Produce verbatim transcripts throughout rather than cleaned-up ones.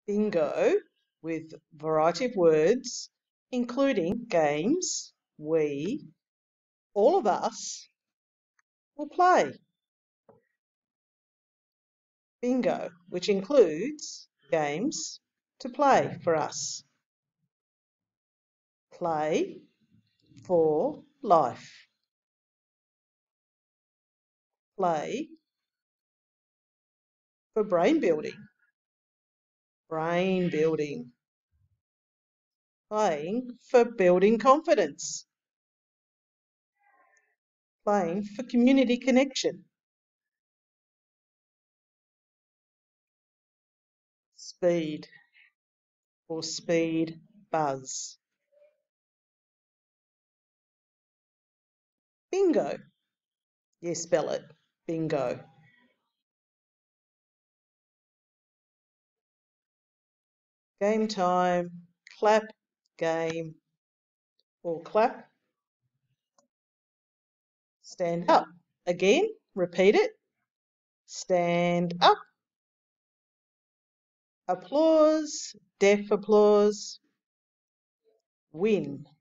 Bingo with variety of words, including games, we, all of us, will play. Bingo, which includes games to play for us. Play for life. Play for brain building. Brain building. Playing for building confidence. Playing for community connection. Speed or speed buzz. Bingo. Yes, spell it. Bingo. Game time, clap, game, or clap. Stand up. Again, repeat it. Stand up. Applause, deaf applause. Win.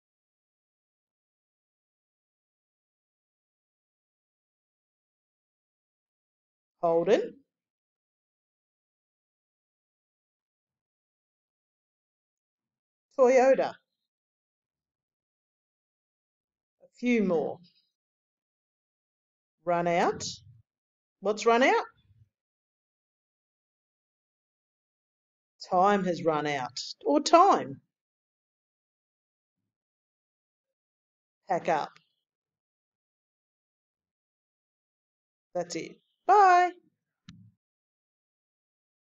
Holden. Toyota. A few more. Run out. What's run out? Time has run out. Or time. Pack up. That's it. Bye.